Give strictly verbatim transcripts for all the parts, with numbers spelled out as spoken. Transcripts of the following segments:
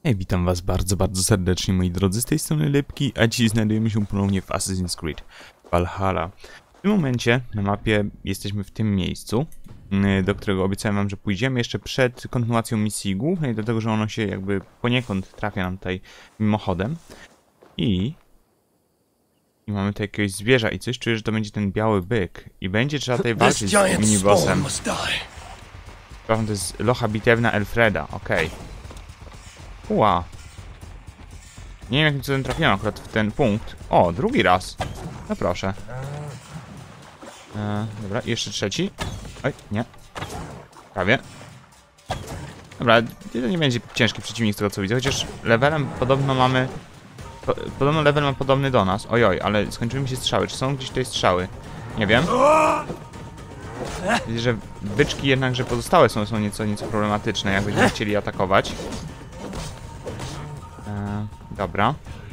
Hej, witam was bardzo, bardzo serdecznie, moi drodzy, z tej strony Lepki, a dziś znajdujemy się ponownie w Assassin's Creed Valhalla. W tym momencie na mapie jesteśmy w tym miejscu, do którego obiecałem wam, że pójdziemy jeszcze przed kontynuacją misji głównej, dlatego że ono się jakby poniekąd trafia nam tutaj mimochodem. I... I mamy tutaj jakiegoś zwierza i coś czuję, że to będzie ten biały byk. I będzie trzeba tutaj walczyć z minibossem. To jest locha bitewna Elfreda, okej. Okay. Ua. Nie wiem, jakim cudem trafiłem akurat w ten punkt. O, drugi raz. No proszę. E, dobra, jeszcze trzeci. Oj, nie. Prawie. Dobra, to nie będzie ciężki przeciwnik z tego co widzę, chociaż levelem podobno mamy... Po, podobno level ma podobny do nas. Ojoj, ale skończyły mi się strzały. Czy są gdzieś tutaj strzały? Nie wiem. Widzę, że byczki jednakże pozostałe są, są nieco, nieco problematyczne, jakbyśmy chcieli atakować. Dobra.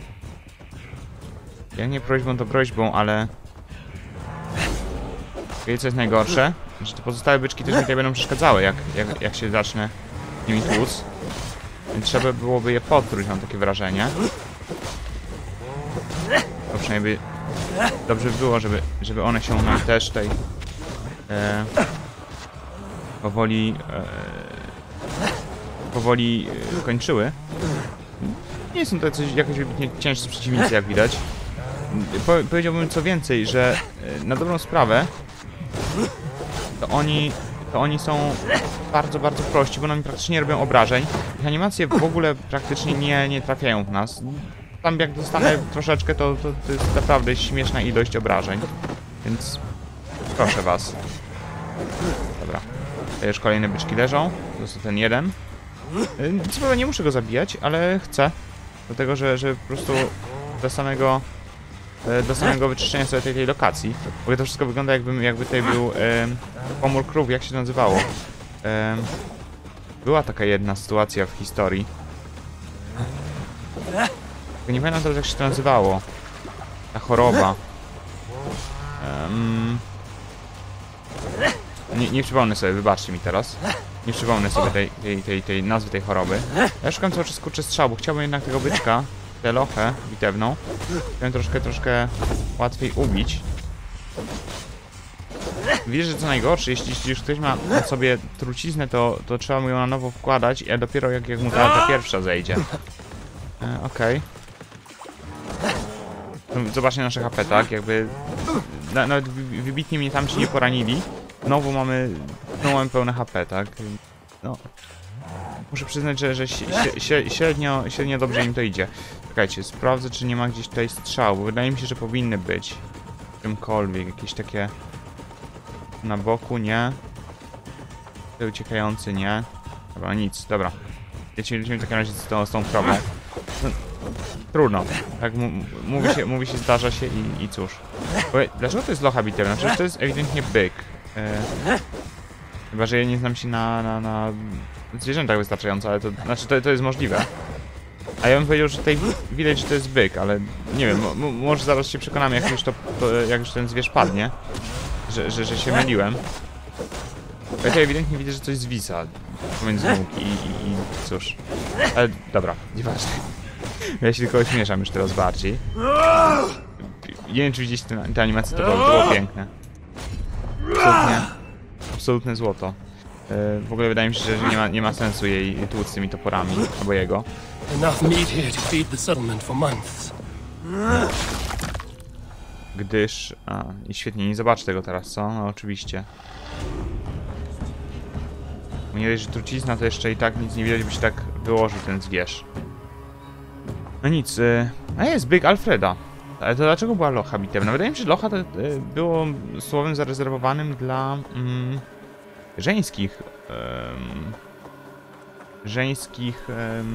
Ja nie prośbą to prośbą, ale... Wiecie co jest najgorsze? Że te pozostałe byczki też mi tutaj będą przeszkadzały, jak, jak, jak się zacznę nimi tłuc. Więc trzeba byłoby je potruć, mam takie wrażenie. To przynajmniej dobrze by było, żeby, żeby one się nam też tutaj e, powoli e, powoli e, kończyły. Nie są to coś, jakoś wybitnie ciężcy przeciwnicy, jak widać. Po, powiedziałbym co więcej, że na dobrą sprawę to oni, to oni są bardzo, bardzo prości, bo nam praktycznie nie robią obrażeń. Ich animacje w ogóle praktycznie nie, nie trafiają w nas. Tam jak dostanę troszeczkę, to, to, to jest naprawdę śmieszna ilość obrażeń. Więc proszę was. Dobra. Tutaj już kolejne byczki leżą. Został ten jeden. Co prawda nie muszę go zabijać, ale chcę. Dlatego, że, że po prostu do samego do samego wyczyszczenia sobie tej, tej lokacji. W ogóle to wszystko wygląda jakby, jakby tutaj był e, pomór krów, jak się to nazywało. E, była taka jedna sytuacja w historii. Tylko nie pamiętam teraz jak się to nazywało. Ta choroba. Um, nie, nie przypomnę sobie, wybaczcie mi teraz. Nie przypomnę sobie tej, tej, tej, tej nazwy tej choroby. Ja szukam cały czas kurczę strzał, bo chciałbym jednak tego byczka, tę lochę bitewną, chciałbym troszkę, troszkę łatwiej ubić. Widzę, że co najgorsze, jeśli, jeśli już ktoś ma na sobie truciznę, to, to trzeba mu ją na nowo wkładać, a dopiero jak, jak mu ta, ta pierwsza zejdzie. E, Okej. Okay. Zobaczcie nasze H P, tak? Jakby na, nawet wybitnie mnie tam ci nie poranili. Znowu mamy, znowu mamy pełne H P, tak? No. Muszę przyznać, że, że średnio, średnio dobrze im to idzie. Czekajcie, sprawdzę, czy nie ma gdzieś tutaj strzału. Wydaje mi się, że powinny być. Czymkolwiek, jakieś takie... Na boku, nie. Te uciekający, nie. Dobra, nic, dobra. Lecimy, lecimy w takim razie z tą, z tą krową. No, trudno. Tak mówi się, mówi się, zdarza się i, i cóż. Bo, dlaczego to jest locha bitewna? Przecież to jest ewidentnie byk. E, chyba, że ja nie znam się na, na, na zwierzętach wystarczająco, ale to znaczy to, to jest możliwe. A ja bym powiedział, że tutaj widać, że to jest byk, ale nie wiem, może zaraz się przekonamy, jak już, to, to, jak już ten zwierz padnie, że, że, że się myliłem. Ja tutaj ewidentnie widzę, że coś zwisa pomiędzy nóg i, i, i cóż. Ale dobra, nieważne. Ja się tylko ośmieszam już teraz bardziej. Nie wiem, czy widzieliście te, te animacje, to było, to było piękne. Absolutnie, absolutne złoto. Yy, w ogóle wydaje mi się, że nie ma, nie ma sensu jej tłuc z tymi toporami, albo jego. Gdyż... A, i świetnie, nie zobaczę tego teraz, co? No oczywiście. Bo nie dość, że trucizna, to jeszcze i tak nic nie widać, by się tak wyłożył ten zwierz. No nic, yy... a jest byk Alfreda. Ale to dlaczego była locha bitewna? Wydaje mi się, że locha to yy, było słowem zarezerwowanym dla... Yy, żeńskich... Yy, żeńskich... Yy,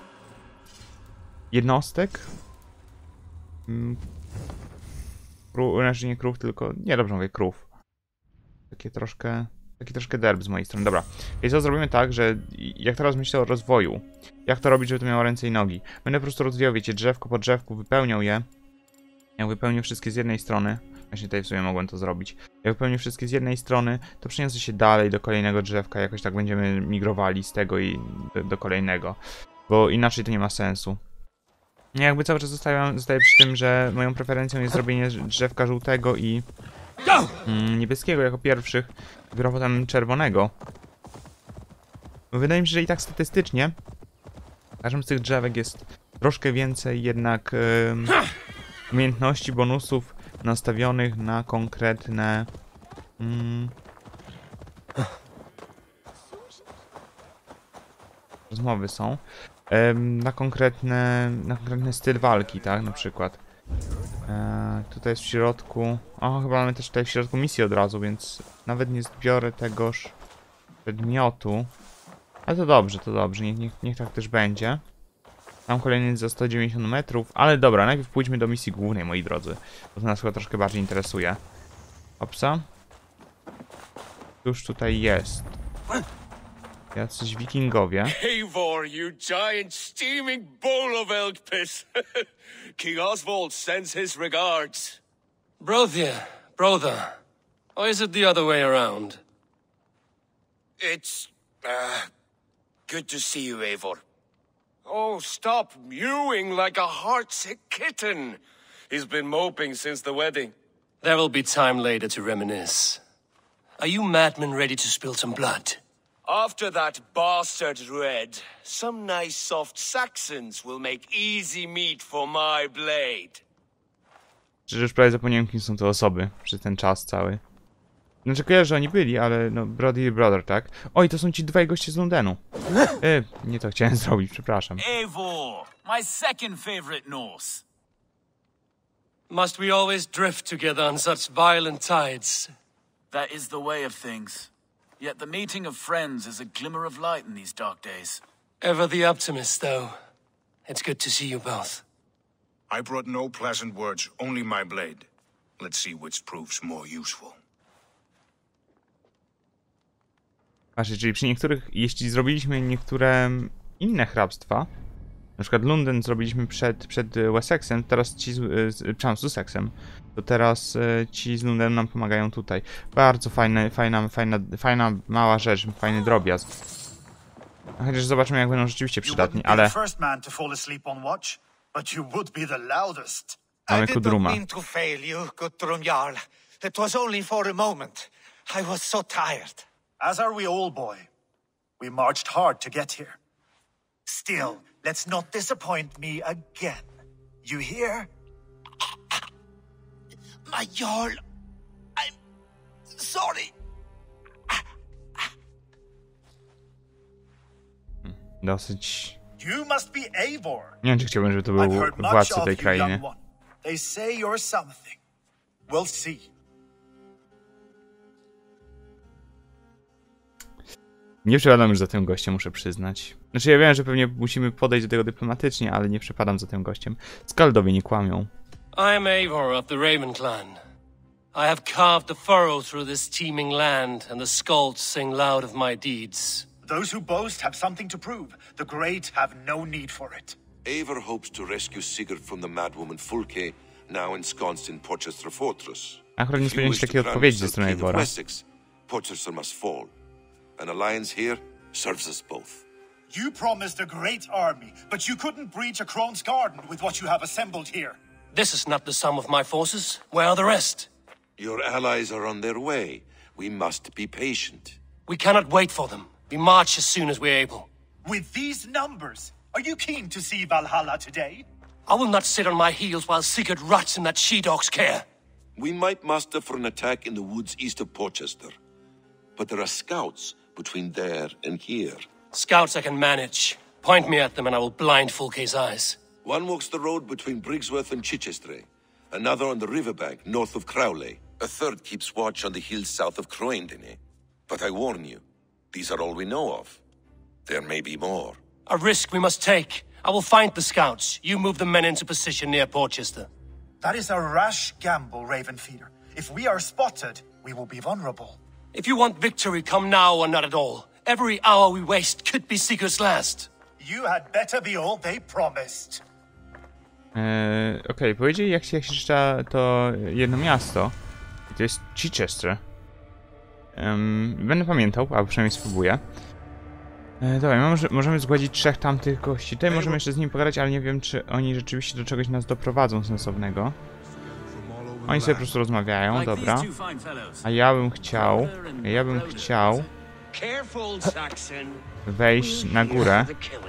jednostek? Yy, krów, znaczy nie krów, tylko... Nie, dobrze mówię, krów. Takie troszkę... Taki troszkę derb z mojej strony. Dobra, więc co zrobimy tak, że jak teraz myślę o rozwoju, jak to robić, żeby to miało ręce i nogi? Będę po prostu rozwijał, wiecie, drzewko po drzewku, wypełniał je. Jak wypełnię wszystkie z jednej strony, właśnie tutaj w sumie mogłem to zrobić. Jak wypełnię wszystkie z jednej strony, to przeniosę się dalej do kolejnego drzewka, jakoś tak będziemy migrowali z tego i do, do kolejnego. bo inaczej to nie ma sensu. Ja jakby cały czas zostaję, zostaję przy tym, że moją preferencją jest zrobienie drzewka żółtego i mm, niebieskiego jako pierwszych, dopiero potem czerwonego. Wydaje mi się, że i tak statystycznie w każdym z tych drzewek jest troszkę więcej jednak ym, umiejętności, bonusów nastawionych na konkretne ym, rozmowy są. Na konkretne, na konkretny styl walki, tak, na przykład. E, tutaj jest w środku... O, chyba mamy też tutaj w środku misję od razu, więc nawet nie zbiorę tegoż przedmiotu. Ale to dobrze, to dobrze, niech, niech, niech tak też będzie. Tam kolejny jest za sto dziewięćdziesiąt metrów, ale dobra, najpierw pójdźmy do misji głównej, moi drodzy. Bo to nas chyba troszkę bardziej interesuje. Opsa. Już tutaj jest. Jacyś wikingowie. Eivor, you giant steaming bowl of elk piss. King Oswald sends his regards. Brothia, brother. Or is it the other way around? It's, uh, good to see you, Eivor. Oh, stop mewing like a heartsick kitten. He's been moping since the wedding. There will be time later to reminisce. Are you madmen ready to spill some blood? After that bastard Red, some nice soft Saxons will make easy meat for my blade. Przecież już prawie zapomniałem, kim są te osoby przez ten czas cały. Znaczy kojarzę, że oni byli, ale no Brody i Brother, tak? Oj, to są ci dwaj goście z Londenu. E, nie to chciałem zrobić, przepraszam. Eivor, my second favorite Norse. Must we always drift together on such violent tides? That is the way of things. Yet the meeting of friends is a glimmer of light in these dark days. Ever the optimist, though. It's good to see you both. I brought no pleasant words, only my blade. Let's see which proves more useful. Właśnie, czyli przy niektórych, jeśli zrobiliśmy niektóre inne hrabstwa, na przykład Londyn zrobiliśmy przed, przed Wessexem, teraz ci z, z, z Sussexem, to teraz ci z Londynem nam pomagają tutaj. Bardzo fajne, fajna, fajna, fajna mała rzecz, fajny drobiazg. Chociaż zobaczymy, jak będą rzeczywiście przydatni, ale... Mamy Kudruma. As are we all, boy. We marched hard to get here. Still, let's not disappoint me again. You hear? My Jarl, I'm sorry. Dosyć... You must be Eivor. Nie wiem, czy chciałbym, żeby to był władca tej krainy. They say you're something. We'll see. Nie przepadam już za tym gościem, muszę przyznać. Znaczy ja wiem, że pewnie musimy podejść do tego dyplomatycznie, ale nie przepadam za tym gościem. Skaldowie nie kłamią. I am Eivor of the Raven clan. I have carved the furrow through this teeming land, and the skalds sing loud of my deeds. Those who boast have something to prove. The great have no need for it. Eivor hopes to rescue Sigurd from the madwoman Fulke, now ensconced in Porchester Fortress. Akurat nie spodziewałem się takiej odpowiedzi ze strony Eivora. Porchester must fall. An alliance here serves us both. You promised a great army, but you couldn't breach a Krone's garden with what you have assembled here. This is not the sum of my forces. Where are the rest? Your allies are on their way. We must be patient. We cannot wait for them. We march as soon as we're able. With these numbers, are you keen to see Valhalla today? I will not sit on my heels while Sigurd rots in that she-dog's care. We might muster for an attack in the woods east of Porchester. But there are scouts between there and here. Scouts I can manage. Point me at them and I will blind Fulke's eyes. One walks the road between Briggsworth and Chichester. Another on the riverbank north of Crowley. A third keeps watch on the hills south of Croendene. But I warn you, these are all we know of. There may be more. A risk we must take. I will find the scouts. You move the men into position near Porchester. That is a rash gamble, Ravenfeeder. If we are spotted, we will be vulnerable. If you want victory, come now or not at all. Every hour we waste could be Sigurd's last. You had better be all they promised. Eee, Okej, okay, powiedzieli jak się, jak się czyta to jedno miasto. I to jest Chichester. Um, będę pamiętał, albo przynajmniej spróbuję. E, dobra, może, możemy zgładzić trzech tamtych gości. Tutaj możemy jeszcze z nimi pogadać, ale nie wiem, czy oni rzeczywiście do czegoś nas doprowadzą sensownego. Oni sobie po prostu rozmawiają, dobra. A ja bym chciał... Ja bym chciał... wejść na górę.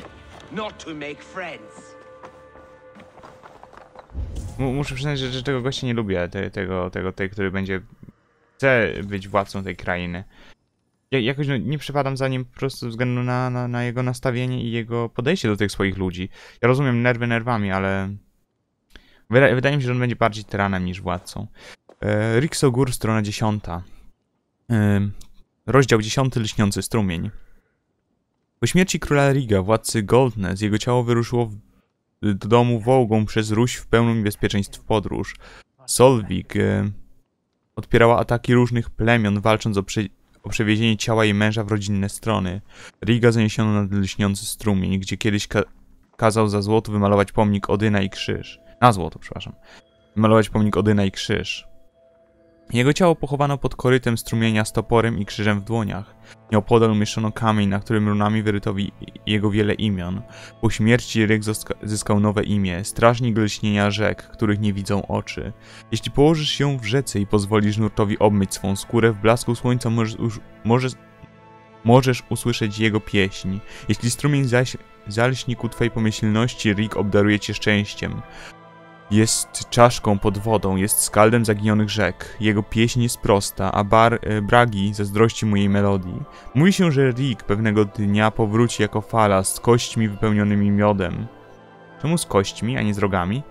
M muszę przyznać, że, że tego gościa nie lubię, te, tego, tego, tej, który będzie... chce być władcą tej krainy. Ja jakoś no, nie przypadam za nim po prostu ze względu na, na, na jego nastawienie i jego podejście do tych swoich ludzi. Ja rozumiem nerwy nerwami, ale... Wyda wydaje mi się, że on będzie bardziej tyranem niż władcą. E, Rixogur, strona dziesiąta. E, rozdział dziesiąty, Lśniący strumień. Po śmierci króla Riga, władcy Goldness, jego ciało wyruszyło w, do domu Wołgą przez Ruś w pełnym niebezpieczeństw podróż. Solvik e, odpierała ataki różnych plemion, walcząc o, prze o przewiezienie ciała jej męża w rodzinne strony. Riga zaniesiono nad Lśniący strumień, gdzie kiedyś ka kazał za złoto wymalować pomnik Odyna i krzyż. Na złoto, przepraszam. Wymalować pomnik Odyna i krzyż. Jego ciało pochowano pod korytem strumienia z toporem i krzyżem w dłoniach. Nieopodal umieszczono kamień, na którym runami wyryto jego wiele imion. Po śmierci Ryk zyskał nowe imię, strażnik lśnienia rzek, których nie widzą oczy. Jeśli położysz się w rzece i pozwolisz nurtowi obmyć swą skórę, w blasku słońca możesz, możesz, możesz usłyszeć jego pieśń. Jeśli strumień zaś zalśni ku twej pomyślności, Rick obdaruje cię szczęściem. Jest czaszką pod wodą, jest skaldem zaginionych rzek. Jego pieśń jest prosta, a bar, e, Bragi zazdrości mu jej melodii. Mówi się, że Rick pewnego dnia powróci jako fala z kośćmi wypełnionymi miodem. Czemu z kośćmi, a nie z rogami?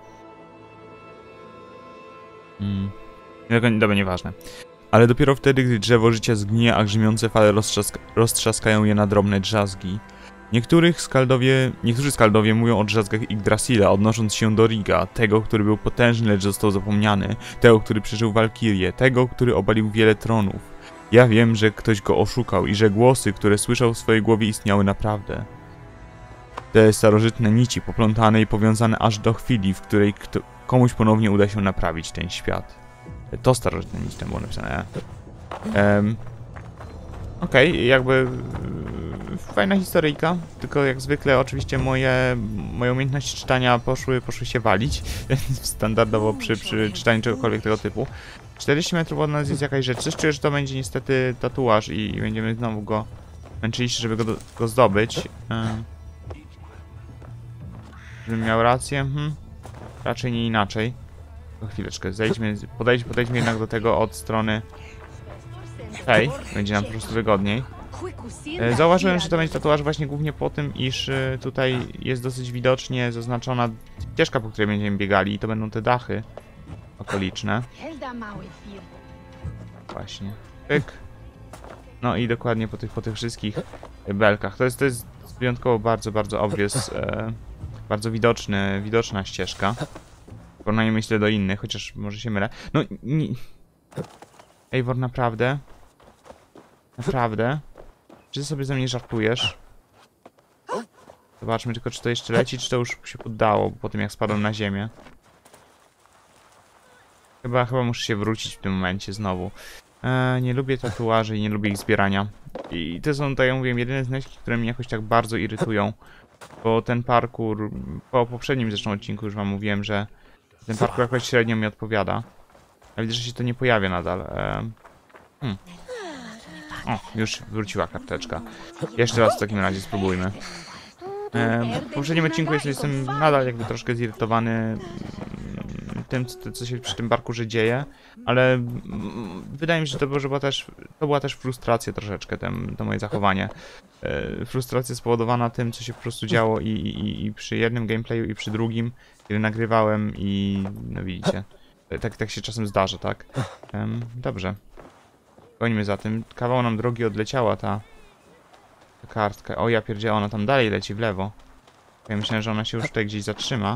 Hmm. Dobra, nieważne. Ale dopiero wtedy, gdy drzewo życia zgnije, a grzmiące fale roztrzaska roztrzaskają je na drobne drzazgi. Niektórych skaldowie, niektórzy skaldowie mówią o drzazgach Yggdrasila, odnosząc się do Riga, tego, który był potężny, lecz został zapomniany, tego, który przeżył Walkirię, tego, który obalił wiele tronów. Ja wiem, że ktoś go oszukał i że głosy, które słyszał w swojej głowie, istniały naprawdę. Te starożytne nici, poplątane i powiązane aż do chwili, w której kto, komuś ponownie uda się naprawić ten świat. To starożytne nici tam było napisane. Um, Okej, okay, jakby... Fajna historyjka, tylko jak zwykle oczywiście moje, moje umiejętności czytania poszły, poszły się walić, standardowo przy, przy czytaniu czegokolwiek tego typu. czterdzieści metrów od nas jest jakaś rzecz, coś czuję, że to będzie niestety tatuaż i, i będziemy znowu go męczyli się, żeby go, do, go zdobyć. Um, żebym miał rację, hmm. Raczej nie inaczej. To chwileczkę, zejdźmy, podejdźmy, podejdźmy jednak do tego od strony tej, będzie nam po prostu wygodniej. Zauważyłem, że to będzie tatuaż właśnie głównie po tym, iż tutaj jest dosyć widocznie zaznaczona ścieżka, po której będziemy biegali i to będą te dachy okoliczne. Właśnie. Pyk. No i dokładnie po tych, po tych wszystkich belkach. To jest, to jest wyjątkowo bardzo, bardzo obvious, e, bardzo widoczny, widoczna ścieżka. W porównaniu myślę do innych, chociaż może się mylę. No nie... Eivor, naprawdę? Naprawdę? Czy ty sobie ze mnie żartujesz? Zobaczmy tylko, czy to jeszcze leci, czy to już się poddało po tym, jak spadłem na ziemię. Chyba, chyba muszę się wrócić w tym momencie znowu. Eee, nie lubię tatuaży i nie lubię ich zbierania. I to są, tak jak mówiłem, jedyne znaczki, które mnie jakoś tak bardzo irytują. Bo ten parkour, po poprzednim zresztą odcinku już wam mówiłem, że ten parkour jakoś średnio mi odpowiada. A widzę, że się to nie pojawia nadal. Eee, hmm. O, już wróciła karteczka. Jeszcze raz w takim razie spróbujmy. E, w poprzednim odcinku jestem nadal jakby troszkę zirytowany tym, co, co się przy tym parkurze dzieje, ale mm, wydaje mi się, że to, było, że była też, to była też frustracja troszeczkę, ten, to moje zachowanie. E, frustracja spowodowana tym, co się po prostu działo i, i, i przy jednym gameplayu, i przy drugim, kiedy nagrywałem i no widzicie, tak, tak się czasem zdarza, tak? E, dobrze. Gonimy za tym. Kawał nam drogi odleciała ta, ta kartka. O ja pierdziała, ona tam dalej leci w lewo. Ja myślałem, że ona się już tutaj gdzieś zatrzyma.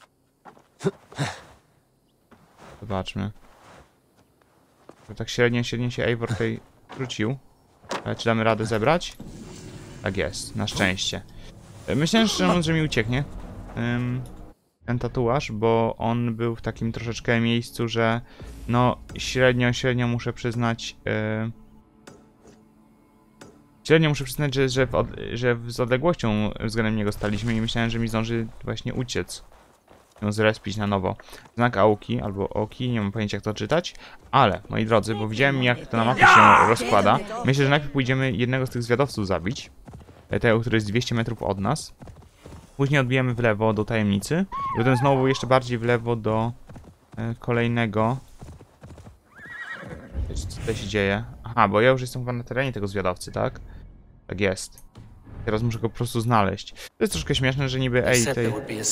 Zobaczmy. Bo tak średnio, średnio się Eivor tutaj wrócił. Ale czy damy radę zebrać? Tak jest, na szczęście. Myślałem, że on, że mi ucieknie. Um, ten tatuaż, bo on był w takim troszeczkę miejscu, że no średnio, średnio muszę przyznać yy, Średnio muszę przyznać, że, że, w od, że z odległością względem niego staliśmy i myślałem, że mi zdąży właśnie uciec. Ją zrespić na nowo. Znak Aoki albo Oki, nie mam pojęcia jak to czytać, ale moi drodzy, bo widziałem jak to na mapie się rozkłada, myślę, że najpierw pójdziemy jednego z tych zwiadowców zabić, tego, który jest dwieście metrów od nas. Później odbijemy w lewo do tajemnicy i potem znowu jeszcze bardziej w lewo do e, kolejnego. Wiecie, co tutaj się dzieje? Aha, bo ja już jestem chyba na terenie tego zwiadowcy, tak? Tak jest. Teraz muszę go po prostu znaleźć. To jest troszkę śmieszne, że niby ej, tej...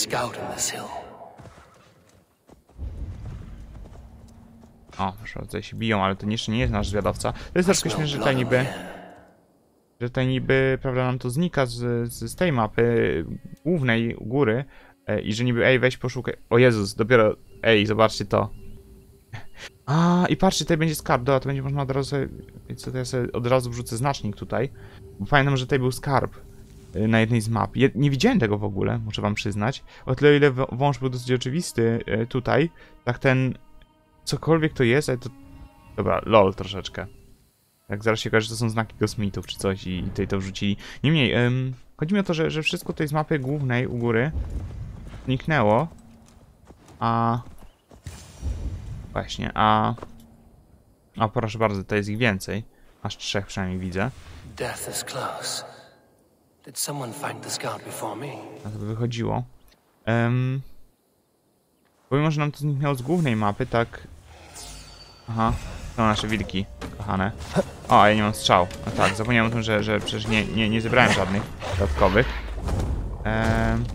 O, proszę, tutaj się biją, ale to jeszcze nie jest nasz zwiadowca. To jest troszkę śmieszne, że tutaj niby... Że tutaj niby, prawda, nam to znika z, z, z tej mapy głównej u góry e, i że niby, ej, weź poszukaj... O Jezus, dopiero... Ej, zobaczcie to. A, i patrzcie, tutaj będzie skarb, dobra, to będzie można od razu sobie... Co to ja sobie od razu wrzucę znacznik tutaj. Bo pamiętam, że tutaj był skarb y, na jednej z map. Je, nie widziałem tego w ogóle, muszę wam przyznać. O tyle, o ile wąż był dosyć oczywisty y, tutaj, tak ten... Cokolwiek to jest, ale to... Dobra, lol troszeczkę. Jak zaraz się okaże, że to są znaki kosmitów czy coś i tutaj to wrzucili. Niemniej, ym, chodzi mi o to, że, że wszystko tutaj z mapy głównej u góry zniknęło. A... Właśnie, a... A proszę bardzo, tutaj jest ich więcej. Aż trzech przynajmniej widzę. Death is close. Did someone find the scout before me? A to by wychodziło. Um, pomimo, że nam to zniknęło z głównej mapy, tak... Aha, to nasze wilki, kochane. O, a ja nie mam strzał. No tak, zapomniałem o tym, że, że przecież nie, nie, nie zebrałem żadnych dodatkowych. Um,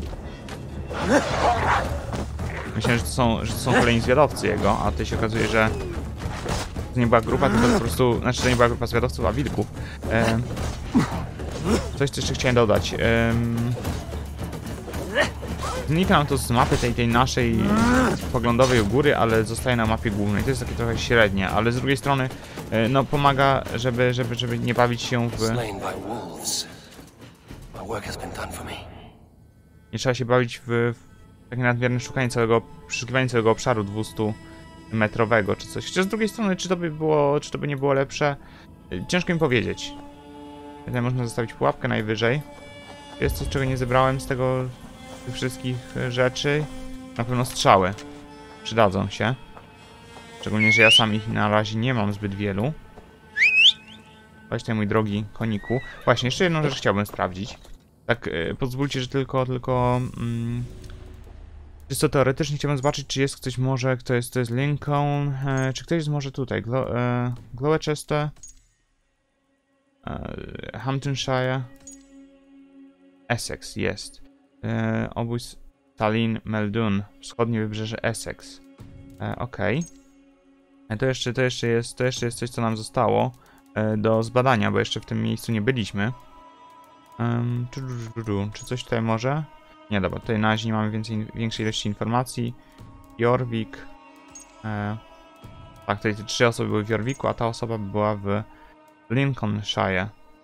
myślałem, że to są, że to są kolejni zwiadowcy jego, a tutaj się okazuje, że to nie była grupa, tylko po prostu... Znaczy, to nie była grupa zwiadowców, a wilków. Um, coś, co jeszcze chciałem dodać. Um, Znika nam to z mapy tej, tej naszej poglądowej u góry, ale zostaje na mapie głównej. To jest takie trochę średnie, ale z drugiej strony no pomaga, żeby, żeby, żeby nie bawić się w... Nie trzeba się bawić w, w takie nadmierne szukanie całego, przeszukiwanie całego obszaru dwustumetrowego czy coś. Chociaż z drugiej strony, czy to by było, czy to by nie było lepsze? Ciężko mi powiedzieć. Tutaj można zostawić pułapkę najwyżej. Jest coś, czego nie zebrałem z tego... tych wszystkich rzeczy. Na pewno strzały przydadzą się. Szczególnie, że ja sam ich na razie nie mam zbyt wielu. Weź tutaj, mój drogi koniku. Właśnie, jeszcze jedną rzecz chciałbym sprawdzić. Tak, yy, pozwólcie, że tylko, tylko... Mm, czysto teoretycznie chciałbym zobaczyć, czy jest ktoś może, kto jest, to jest Lincoln, yy, czy ktoś jest może tutaj, Glo, yy, Gloucester, yy, Hamptonshire, Essex jest. Yy, obóz Tallinn Meldun, wschodnie wybrzeże Essex. Yy, Okej. Okay. To jeszcze, to jeszcze jest, to jeszcze jest coś, co nam zostało yy, do zbadania, bo jeszcze w tym miejscu nie byliśmy. Um, czy, czy coś tutaj może? Nie, dobra, tutaj na razie nie mamy więcej, większej ilości informacji. Jorvik. Yy. Tak, tutaj te trzy osoby były w Jorviku, a ta osoba była w Lincolnshire.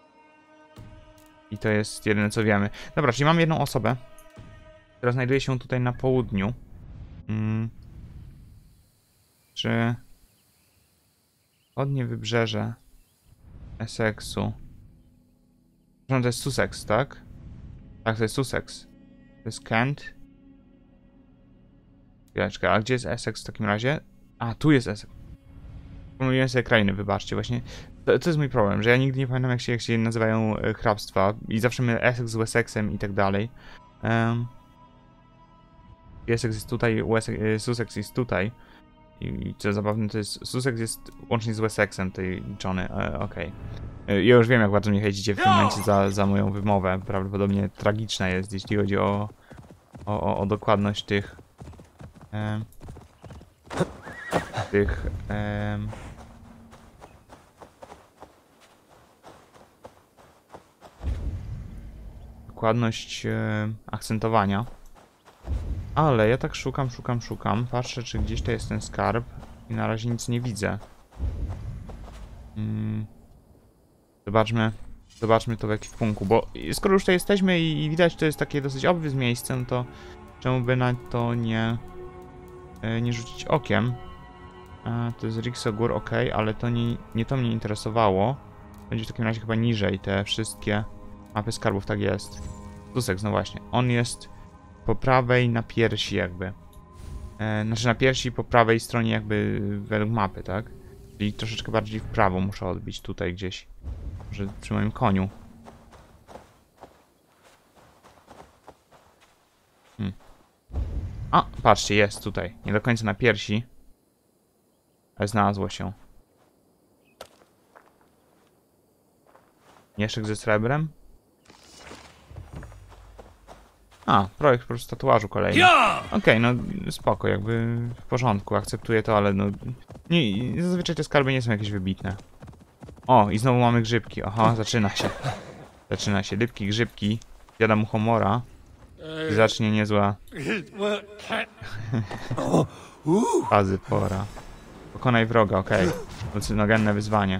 I to jest jedyne, co wiemy. Dobra, czyli mamy jedną osobę, która znajduje się tutaj na południu. Hmm. Czy... Wschodnie wybrzeże Essexu. Przepraszam, to jest Sussex, tak? Tak, to jest Sussex. To jest Kent. Chwileczkę, a gdzie jest Essex w takim razie? A, tu jest Essex. Pomyliłem sobie krainy, wybaczcie, właśnie. To, to jest mój problem, że ja nigdy nie pamiętam, jak się, jak się nazywają e, hrabstwa i zawsze mylę Essex z Wessexem i tak dalej. Um, Essex jest tutaj, Wessex, e, Sussex jest tutaj. I, I co zabawne, to jest... Sussex jest łącznie z Wessexem tej liczony, e, okej. Okay. Ja już wiem, jak bardzo mnie hejcicie w tym momencie za, za moją wymowę. Prawdopodobnie tragiczna jest, jeśli chodzi o, o, o, o dokładność tych... E, tych... E, dokładność e, akcentowania. Ale ja tak szukam, szukam, szukam. Patrzę, czy gdzieś to jest ten skarb i na razie nic nie widzę. Hmm. Zobaczmy, zobaczmy to w ekwipunku, bo skoro już tutaj jesteśmy i, i widać, że to jest takie dosyć obvious miejsce, no to czemu by na to nie, e, nie rzucić okiem? E, to jest Rixogur, ok, ale to nie, nie to mnie interesowało. będzie w takim razie chyba niżej te wszystkie mapy skarbów, tak jest. Sussex, no właśnie. On jest po prawej na piersi jakby. E, znaczy na piersi po prawej stronie jakby według mapy, tak? Czyli troszeczkę bardziej w prawo muszę odbić tutaj gdzieś. Może przy moim koniu. Hmm. A, patrzcie, jest tutaj. Nie do końca na piersi. Ale znalazło się. Mieszek ze srebrem? A, projekt po prostu tatuażu kolejny. Okej, okay, no spoko, jakby w porządku, akceptuję to, ale no... Nie, zazwyczaj te skarby nie są jakieś wybitne. O, i znowu mamy grzybki. Aha, zaczyna się. Zaczyna się. Rybki, grzybki. Jada mu homora. I zacznie niezła... Fazy pora. Pokonaj wroga, okej. Okay. Lucynogenne wyzwanie.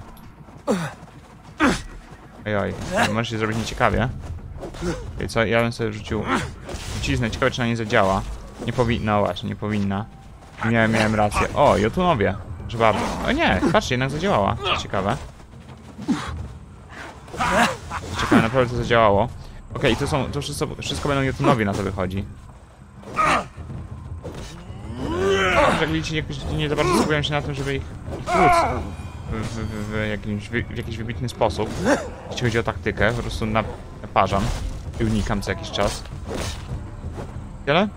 Oj, oj. Możesz się zrobić nieciekawie. Okay, co? Ja bym sobie rzucił truciznę. Ciekawe, czy na nie zadziała. Nie powinna, no właśnie, nie powinna. Miałem, miałem rację. O, Jotunowie. Proszę bardzo. O nie, patrzcie, jednak zadziałała. Ciekawe. Ciekawe, naprawdę to zadziałało. Okej, okay, to są, to wszystko, wszystko będą Jotunowie, na to wychodzi. Jak widzicie, jakoś nie za bardzo skupiam się na tym, żeby ich, ich tłuc w, w, w, w, jakimś, w jakiś wybitny sposób. Jeśli chodzi o taktykę, po prostu na, naparzam i unikam co jakiś czas. Tyle?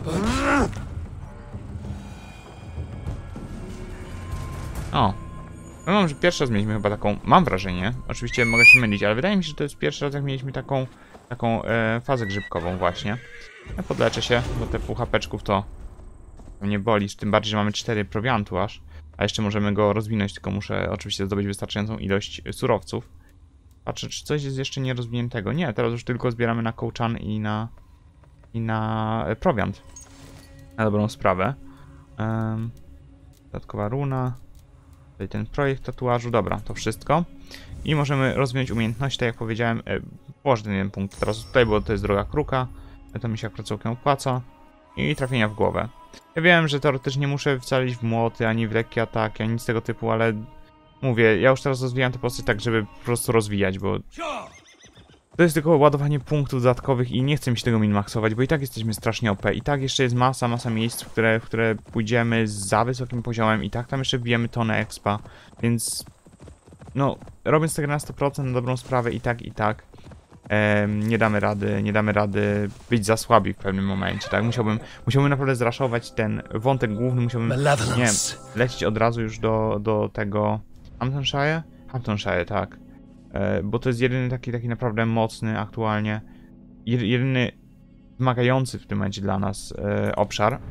O. No mam, że pierwszy raz mieliśmy chyba taką, mam wrażenie, oczywiście mogę się mylić, ale wydaje mi się, że to jest pierwszy raz, jak mieliśmy taką, taką e, fazę grzybkową właśnie. Ja podleczę się, bo te pół hapeczków to mnie boli, tym bardziej, że mamy cztery prowiantu aż. A jeszcze możemy go rozwinąć, tylko muszę oczywiście zdobyć wystarczającą ilość surowców. Patrzę, czy coś jest jeszcze nierozwiniętego. Nie, teraz już tylko zbieramy na kołczan i na... i na prowiant. Na dobrą sprawę. Um, dodatkowa runa. Tutaj ten projekt tatuażu. Dobra, to wszystko. I możemy rozwinąć umiejętności, tak jak powiedziałem. E, położę ten jeden punkt teraz tutaj, bo to jest droga kruka. To mi się akurat całkiem opłaca. I trafienia w głowę. Ja wiem, że teoretycznie nie muszę wcalić w młoty, ani w lekkie ataki, ani nic tego typu, ale mówię, ja już teraz rozwijam tę postać tak, żeby po prostu rozwijać, bo to jest tylko ładowanie punktów dodatkowych i nie chcę mi się tego minmaksować, bo i tak jesteśmy strasznie O P. I tak jeszcze jest masa, masa miejsc, w które, w które pójdziemy za wysokim poziomem i tak tam jeszcze wbijemy tonę expa, więc no, robiąc tego na sto procent na dobrą sprawę i tak, i tak em, nie damy rady, nie damy rady być za słabi w pewnym momencie, tak? Musiałbym, musiałbym naprawdę zraszować ten wątek główny, musiałbym, nie wiem, lecieć od razu już do, do tego Hamptonshire? Hamptonshire, tak. E, bo to jest jedyny taki, taki naprawdę mocny aktualnie, jedyny wymagający w tym momencie dla nas e, obszar.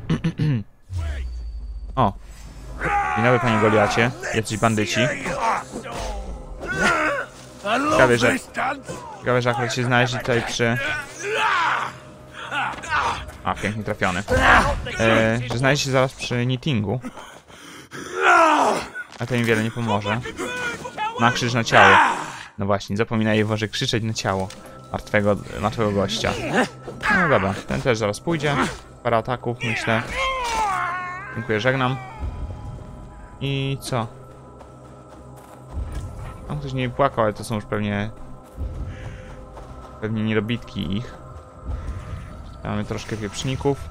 O! Dzień dobry, panie Goliacie. Jacyś bandyci. Ciekawe, że... Ciekawe, że akurat się znaleźli tutaj przy... A, pięknie trafiony. E, że znaleźli się zaraz przy knittingu. A to im wiele nie pomoże. Na krzyż na ciało. No właśnie, zapominaj Boże krzyczeć na ciało martwego, martwego gościa. No dobra, ten też zaraz pójdzie. Parę ataków, myślę. Dziękuję, żegnam. I co? Tam ktoś nie płakał, ale to są już pewnie... Pewnie niedobitki ich. Tam mamy troszkę pieprzników.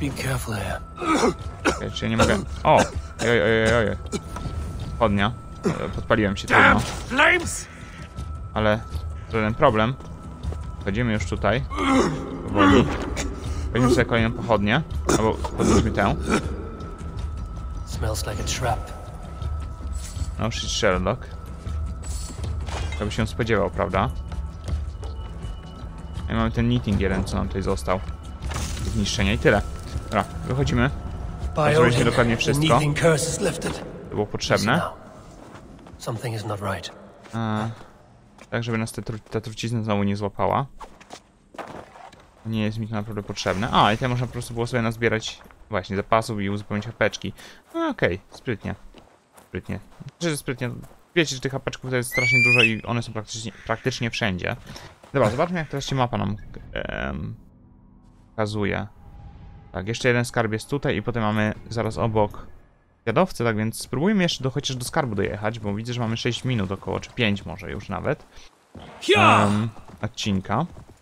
Okay, czy ja nie mogę... O! Oj, oj, oj, oj. Podnia. Podpaliłem się, trudno. Ale żaden problem. Wchodzimy już tutaj. Powoli. Weźmy sobie kolejną pochodnię. Albo podnieśmy tę. No, shit Sherlock. To by się spodziewał, prawda? I mamy ten knitting jeden, co nam tutaj został. Zniszczenia i tyle. Dobra, wychodzimy. Zrobiliśmy dokładnie wszystko. To było potrzebne. A, tak, żeby nas te tru ta trucizna znowu nie złapała. Nie jest mi to naprawdę potrzebne. A, i tutaj można po prostu było sobie nazbierać właśnie zapasów i uzupełnić hapeczki. No okej, okay, sprytnie. Sprytnie. Że sprytnie. Wiecie, że tych hapeczków to jest strasznie dużo i one są praktycznie, praktycznie wszędzie. Dobra, zobaczmy, jak teraz się mapa nam em, pokazuje. Tak, jeszcze jeden skarb jest tutaj i potem mamy zaraz obok zwiadowcę, tak więc spróbujmy jeszcze do, chociaż do skarbu dojechać, bo widzę, że mamy sześć minut około, czy pięć może już nawet um, odcinka.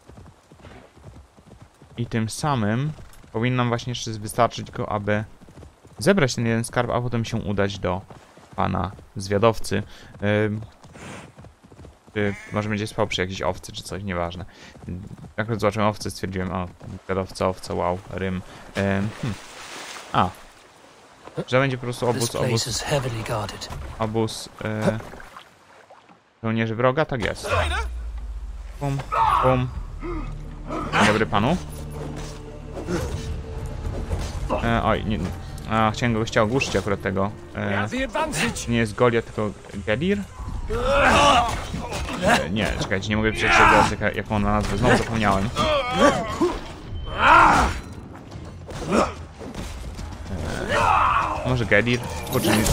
I tym samym powinno nam właśnie jeszcze wystarczyć go, aby zebrać ten jeden skarb, a potem się udać do pana zwiadowcy. Um, czy może będzie spał przy jakiejś owcy, czy coś, nieważne. Jak zobaczyłem owce, stwierdziłem, o, zwiadowca, owca, wow, rym. Um, hmm. A. Że będzie po prostu obóz, obóz, obóz e, żołnierzy wroga, tak jest. Pum, pum. Dzień dobry panu. E, oj, nie, a, chciałem go chciał ogłuszyć akurat tego. E, nie jest Goliat, tylko Gedir? E, nie, czekajcie, nie mogę przeczytać teraz, jak, jak on ma nazwę, znowu zapomniałem. Może Gedir? Kurczę, nie...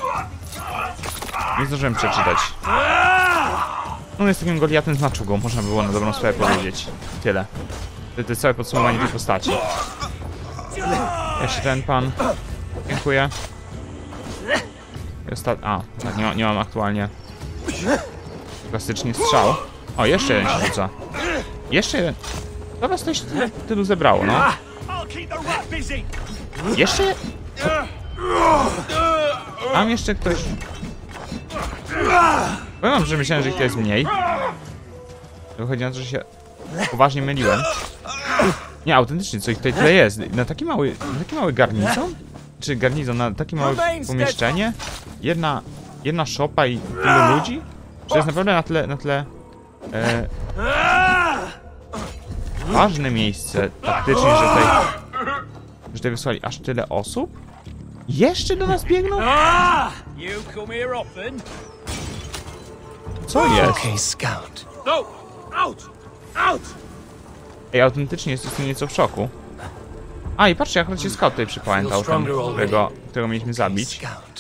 nie zdążyłem przeczytać. No jest takim Goliatem z maczugą, można było na dobrą sprawę powiedzieć. Tyle. To, to jest całe podsumowanie tej postaci. Jeszcze ten pan. Dziękuję. I ostat... A, tak, nie, ma, nie mam aktualnie. Klasycznie strzał. O, jeszcze jeden się rzuca. Jeszcze jeden. To was coś tylu zebrało, no. Jeszcze... Mam jeszcze ktoś... Powiem wam, że myślałem, że ich to jest mniej. Wychodzi na to, że się poważnie myliłem. Nie, autentycznie, co ich tutaj tyle jest. Na taki mały, na taki mały garnizon? Czy garnizon, na takie małe pomieszczenie? Jedna, jedna szopa i tylu ludzi? Czy to jest naprawdę na tle, na tle... E, ważne miejsce taktycznie, że tutaj... Że tutaj wysłali aż tyle osób? Jeszcze do nas biegną? Co jest? Ej, autentycznie jestem nieco w szoku. A, i patrzcie, akurat się scout tutaj przypamiętał, ten, którego, którego mieliśmy zabić.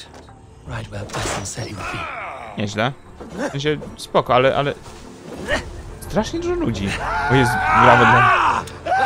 Nieźle. W sensie, spoko, ale, ale... Strasznie dużo ludzi. Bo jest brawo dla...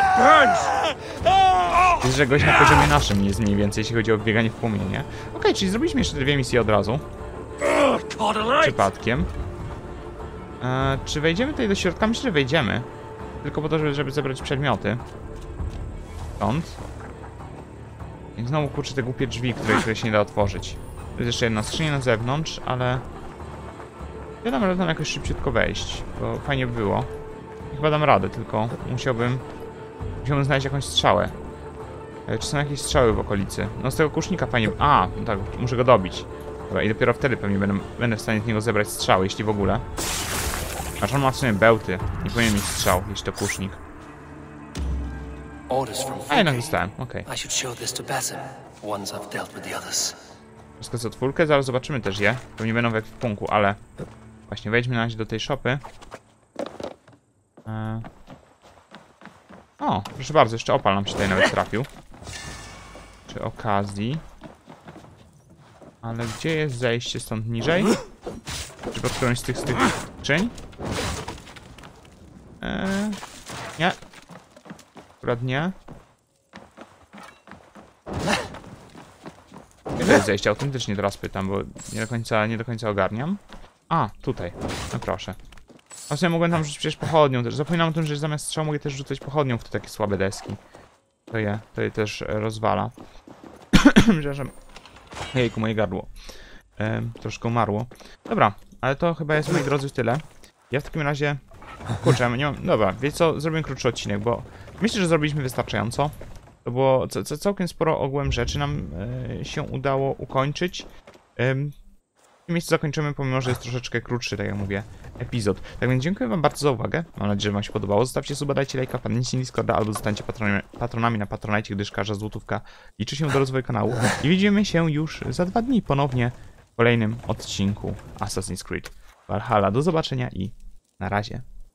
Jest, że gość na poziomie naszym jest mniej więcej, jeśli chodzi o bieganie w płomienie. Okej, okay, czyli zrobiliśmy jeszcze dwie misje od razu. Przypadkiem. Eee, czy wejdziemy tutaj do środka? Myślę, że wejdziemy. Tylko po to, żeby, żeby zebrać przedmioty. Stąd. I znowu kurczę te głupie drzwi, które, które się nie da otworzyć. To jest jeszcze jedna skrzynia na zewnątrz, ale... Ja dam radę tam jakoś szybciutko wejść, bo fajnie by było. I chyba dam radę, tylko musiałbym... Musiałbym znaleźć jakąś strzałę. Czy są jakieś strzały w okolicy? No z tego kusznika fajnie... A, no tak, muszę go dobić. Dobra, i dopiero wtedy pewnie będę, będę w stanie z niego zebrać strzały, jeśli w ogóle. Aż on ma w sumie bełty. Nie powinien mieć strzał, jeśli to kusznik. A jednak dostałem, okej. Okay. Wszystko co czwórkę, zaraz zobaczymy też je. Pewnie będą w ekwipunku, ale... Właśnie, wejdźmy na razie do tej szopy. Eee... O, proszę bardzo, jeszcze opal nam się tutaj nawet trafił. Przy okazji. Ale gdzie jest zejście stąd niżej? Czy pod którąś z tych, z tych skrzyń? Eee, nie. Akurat nie. Gdzie jest zejście? Autentycznie teraz pytam, bo nie do końca, nie do końca ogarniam. A, tutaj. No proszę. A w sumie mogłem tam rzucić przecież pochodnią też. Zapominam o tym, że zamiast strzału mogę też rzucać pochodnią w te takie słabe deski. To je, to je też rozwala. Przepraszam. Jejku, moje gardło. Ehm, troszkę umarło. Dobra, ale to chyba jest, moi drodzy, tyle. Ja w takim razie... Kurczę, nie mam... Dobra, wiecie co? Zrobię krótszy odcinek, bo myślę, że zrobiliśmy wystarczająco. To było c c całkiem sporo ogółem rzeczy nam e, się udało ukończyć. Ehm, w tym miejscu zakończymy, pomimo że jest troszeczkę krótszy, tak jak mówię, epizod. Tak więc dziękuję wam bardzo za uwagę. Mam nadzieję, że wam się podobało. Zostawcie suba, dajcie lajka, wpadnijcie na Discorda albo zostańcie patronami, patronami na Patronite, gdyż każda złotówka liczy się do rozwoju kanału. I widzimy się już za dwa dni ponownie w kolejnym odcinku Assassin's Creed Valhalla. Do zobaczenia i na razie.